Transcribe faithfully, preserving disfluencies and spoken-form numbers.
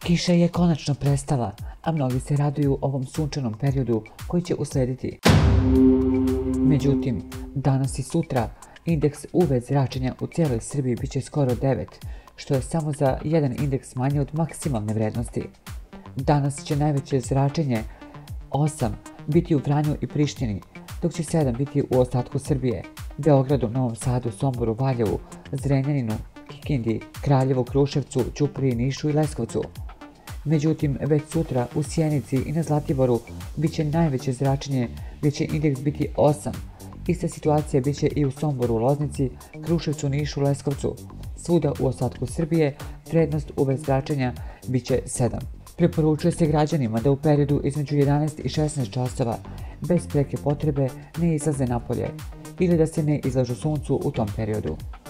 Kiša je konačno prestala, a mnogi se raduju ovom sunčanom periodu koji će uslediti. Međutim, danas i sutra indeks U V zračenja u cijeloj Srbiji biće skoro devet, što je samo za jedan indeks manje od maksimalne vrednosti. Danas će najveće zračenje osam biti u Vranju i Prištini, dok će sedam biti u ostatku Srbije, Beogradu, Novom Sadu, Somboru, Valjevu, Zrenjaninu, Kikindi, Kraljevu, Kruševcu, Ćupriji, Nišu i Leskovcu. Međutim, već sutra u Sjenici i na Zlatiboru biće najveće zračenje gdje će indeks biti osam. Ista situacija biće i u Somboru, Loznici, Kruševcu, Nišu, Leskovcu. Svuda u ostatku Srbije vrednost U V zračenja biće sedam. Preporučuje se građanima da u periodu između jedanaest i šesnaest časova bez preke potrebe ne izlaze napolje ili da se ne izlažu suncu u tom periodu.